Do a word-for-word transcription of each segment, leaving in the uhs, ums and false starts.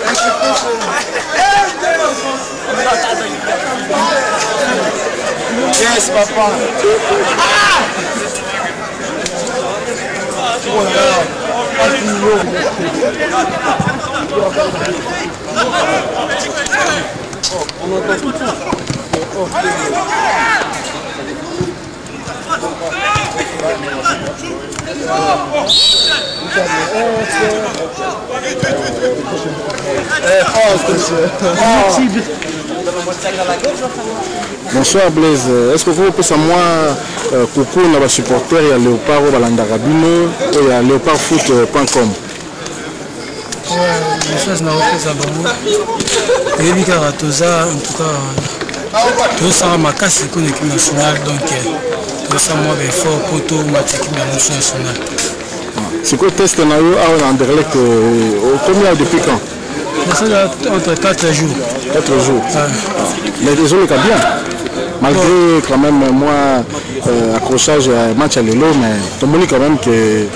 Yes, papa. Oh là là. On entend tout ça. Oh, bonsoir Blaise, est-ce que vous pouvez savoir moi coucou na ba supporter ya Léopard au Balandarabino et à léopard foot point com? Ouais, les choses n'a pas ça bon. Et bien Karatoza en tout cas tout ça ma casse pour l'équipe nationale donc tout ça moi ben fort pour tout ma équipe nationale. C'est quoi le test na yo à Anderlecht combien depuis quand? Ça entre quatre jours. quatre jours. Mais désolé quand bien. Malgré quand même moi euh, accrochage à match à l'élo, mais tout le monde quand même que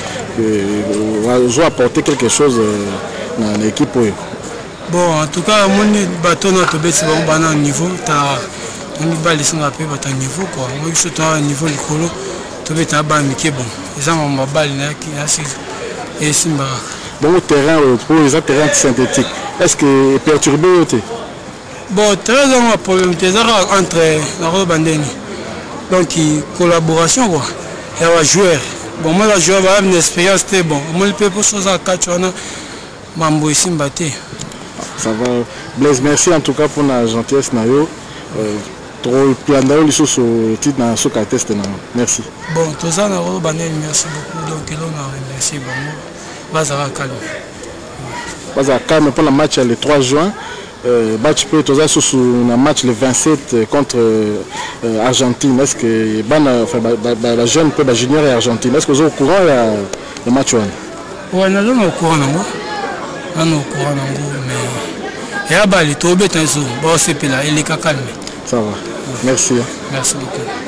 je dois apporter quelque chose euh, dans l'équipe. Bon, en tout cas, mon bateau n'a pas été bon niveau. On va laisser un peu à niveau quoi. Moi je suis à niveau du colo. Tu vas être bas mais qui est bon. Les gens m'ont balle qui assez et simba. Bon au terrain pour les terrains synthétiques. Est-ce que est perturbé ou t'es? Bon, très bien problème entre la robe bandeni. Donc collaboration quoi. Il y a un joueur. Bon moi la joueur va une expérience c'était bon. Moi le peut pour chose à quatre on a mambo ici mbaté. Ça va. Blaise, merci en tout cas pour la gentillesse na yo. Trop plan d'aller sur ce titre dans ce cas test na. Merci. Bon, tout ça na robe bandeni merci beaucoup donc là on a remercié bon. Va ça va calme. Va ça calme pour le match le trois juin. Euh, match peut être sur un match le vingt-sept contre euh, Argentine. Est-ce que ban enfin la jeune peut junior et Argentine. Est-ce que vous êtes au courant le match one? Ouais, nous sommes au courant nango. Nous sommes au courant nango mais il y a bali to betanzo. Bon c'est là, il est calme. Ça va. Merci. Merci beaucoup.